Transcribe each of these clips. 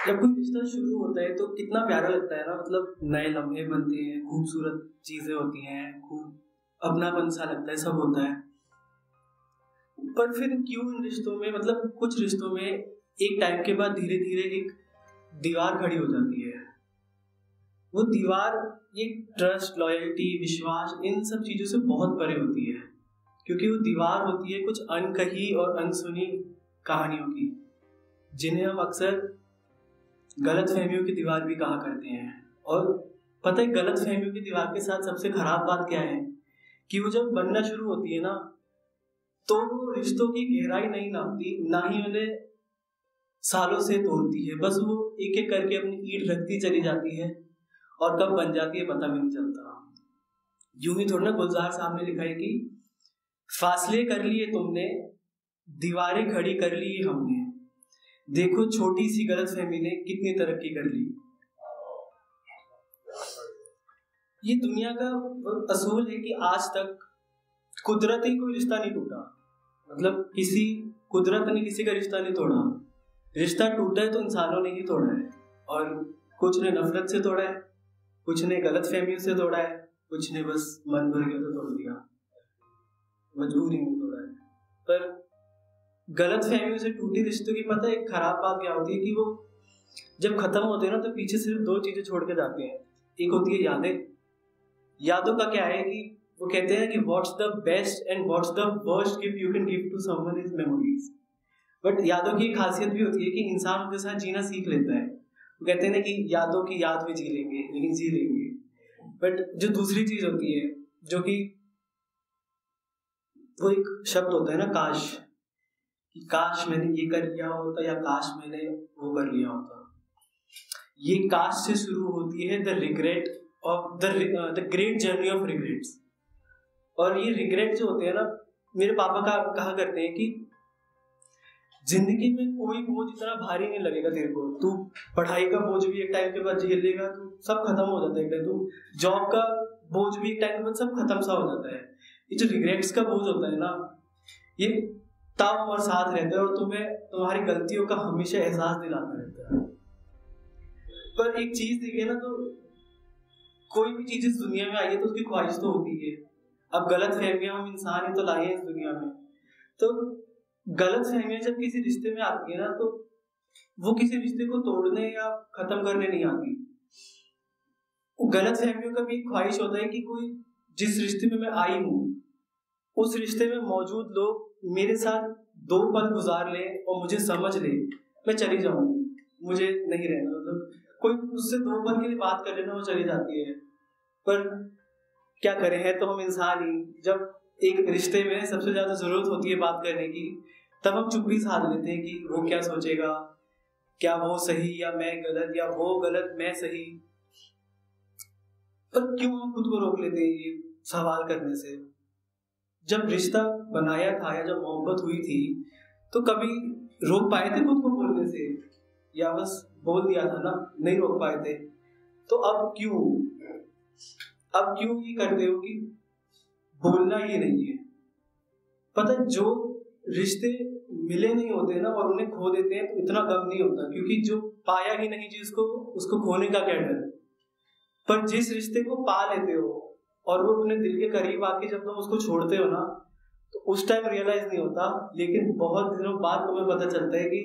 जब कोई रिश्ता शुरू होता है तो कितना प्यारा लगता है ना, मतलब नए लम्हे बनते हैं, खूबसूरत चीजें होती हैं, खूब अपनापन सा लगता है, सब होता है। पर फिर क्यों इन रिश्तों में, मतलब कुछ रिश्तों में एक टाइम के बाद धीरे धीरे एक दीवार खड़ी हो जाती है। वो दीवार ये ट्रस्ट, लॉयल्टी, विश्वास, इन सब चीजों से बहुत परे होती है, क्योंकि वो दीवार होती है कुछ अनकही और अनसुनी कहानियों की, जिन्हें हम अक्सर गलत फहमियों की दीवार भी कहा करते हैं। और पता है गलत फहमियों की दीवार के साथ सबसे खराब बात क्या है, कि वो जब बनना शुरू होती है ना, तो वो रिश्तों की गहराई नहीं नापती, ना ही उन्हें सालों से तोड़ती है। बस वो एक एक करके अपनी ईंट रखती चली जाती है, और कब बन जाती है पता भी नहीं चलता। यूं ही थोड़ा ना, गुलजार साहब ने लिखा है कि फासले कर लिए तुमने, दीवारें खड़ी कर ली हमने, देखो छोटी सी गलतफहमी ने कितनी तरक्की कर ली। ये दुनिया का असूल है कि आज तक कुदरती कोई रिश्ता नहीं टूटा, मतलब किसी कुदरत ने किसी का रिश्ता नहीं तोड़ा। रिश्ता टूटा है तो इंसानों ने ही तोड़ा है, और कुछ ने नफरत से तोड़ा है, कुछ ने गलत फहमियों से तोड़ा है, कुछ ने बस मन भर गया तो तोड़ दिया, मजबूरी में तोड़ा है। पर गलत फहमियों से टूटी रिश्तों की पता है एक खराब बात क्या होती है, कि वो जब खत्म होते हैं ना, तो पीछे सिर्फ दो चीजें छोड़ के जाते हैं। एक होती है यादें। यादों का क्या है कि वो कहते हैं कि what's the best and what's the worst gift you can give to someone is memories. But यादों की एक खासियत भी होती है कि इंसान उनके साथ जीना सीख लेता है। वो कहते हैं ना कि यादों की याद में जी लेंगे, लेकिन जी लेंगे। बट जो दूसरी चीज होती है, जो कि वो एक शब्द होता है ना, काश, कि काश मैंने ये कर लिया होता, या काश मैंने वो कर लिया होता। ये काश से शुरू होती है the regret of the great journey of regrets. और ये रिग्रेट जो होते हैं ना, मेरे पापा का कहा करते हैं कि जिंदगी में कोई बोझ इतना भारी नहीं लगेगा तेरे को। तू पढ़ाई का बोझ भी एक टाइम के बाद झेल लेगा, तू सब खत्म हो जाता है। तू जॉब का बोझ भी एक टाइम के बाद सब खत्म सा हो जाता है। ये जो रिग्रेट्स का बोझ होता है ना, ये तब और साथ रहता है, और तुम्हें तुम्हारी गलतियों का हमेशा एहसास दिलाता रहता है। पर एक चीज देखिए ना, तो कोई भी चीज इस दुनिया में आई है तो उसकी ख्वाहिश तो होती है। अब गलत फहमियां हम इंसान ही तो लाए हैं इस दुनिया में। तो गलत फहमियां जब किसी रिश्ते में आती है ना, तो वो किसी रिश्ते को तोड़ने या खत्म करने नहीं आती। वो गलत फहमियों का भी एक ख्वाहिश होता है कि कोई जिस रिश्ते में मैं आई हूँ, उस रिश्ते में मौजूद लोग मेरे साथ 2 पल गुजार ले और मुझे समझ ले, मैं चली जाऊंगी, मुझे नहीं रहना। मतलब कोई उससे 2 पल के लिए बात कर लेना, वो चली जाती है। पर क्या करें, है तो हम इंसान ही। जब एक रिश्ते में सबसे ज्यादा जरूरत होती है बात करने की, तब हम चुप्पी साध लेते हैं कि वो क्या सोचेगा, क्या वो सही या मैं गलत, या वो गलत मैं सही। पर क्यों हम खुद को रोक लेते हैं ये सवाल करने से? जब रिश्ता बनाया था या जब मोहब्बत हुई थी, तो कभी रोक पाए थे खुद को बोलने से, या बस बोल दिया था ना, नहीं रोक पाए थे? तो अब क्यों ये करते हो कि बोलना ये नहीं है? पता है, जो रिश्ते मिले नहीं होते ना और उन्हें खो देते हैं, तो इतना गम नहीं होता, क्योंकि जो पाया ही नहीं जिसको, उसको खोने का क्या डर है। पर जिस रिश्ते को पा लेते हो और वो अपने दिल के करीब आके जब तुम उसको छोड़ते हो ना, तो उस टाइम रियलाइज नहीं होता, लेकिन बहुत दिनों बाद तुम्हें पता चलता है कि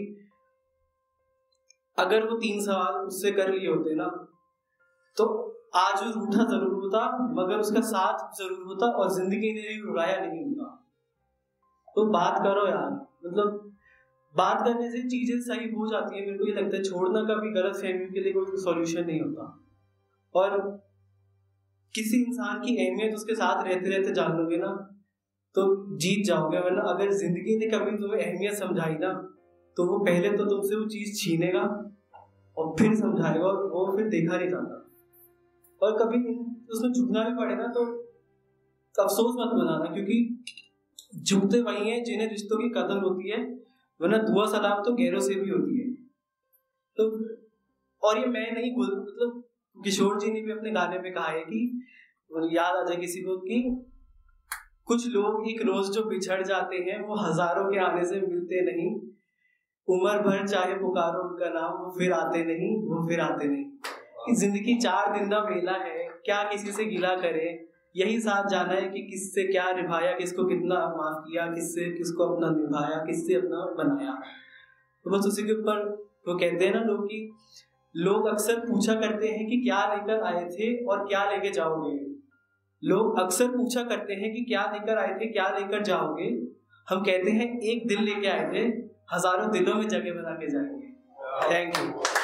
अगर वो 3 सवाल उससे कर लिए होते ना, तो आज वो रूठा जरूर होता, मगर उसका साथ जरूर होता, और जिंदगी ने रुलाया नहीं होता। तो बात करो यार, मतलब बात करने से चीजें सही हो जाती है। मेरे को ये लगता है छोड़ना कभी गलत फहमी के लिए कोई सॉल्यूशन नहीं होता। और किसी इंसान की अहमियत उसके साथ रहते रहते जान लोगे ना, तो जीत जाओगे। वरना अगर जिंदगी ने कभी तुम्हें अहमियत समझाई ना, तो वो पहले तो तुमसे वो चीज छीनेगा और फिर समझाएगा, और वो फिर देखा नहीं जाता। और कभी उसमें झुकना भी पड़े ना, तो अफसोस मत बनाना, क्योंकि झुकते वही हैं जिन्हें रिश्तों की कदर होती है, वरना दुआ सलाम तो गैरों से भी होती है। तो और ये मैं नहीं बोल, मतलब किशोर जी ने भी अपने गाने पे कहा है कि याद आ जाए किसी को, कि कुछ लोग एक रोज जो बिछड़ जाते हैं, वो हजारों के आने से मिलते नहीं, उम्र भर चाहे पुकारो उनका नाम, वो फिर आते नहीं, वो फिर आते नहीं। जिंदगी 4 दिन का मेला है, क्या किसी से गिला करे, यही साथ जाना है कि किससे क्या निभाया, किसको कितना माफ किया, किससे किसको अपना निभाया, किससे अपना बनाया। तो बस उसी के ऊपर वो कहते हैं ना लोग कि लोग अक्सर पूछा करते हैं कि क्या लेकर आए थे और क्या लेके जाओगे। लोग अक्सर पूछा करते हैं कि क्या लेकर आए थे, क्या लेकर जाओगे। हम कहते हैं एक दिल लेके आए थे, हजारों दिलों में जगह बना के जाएंगे। Thank you.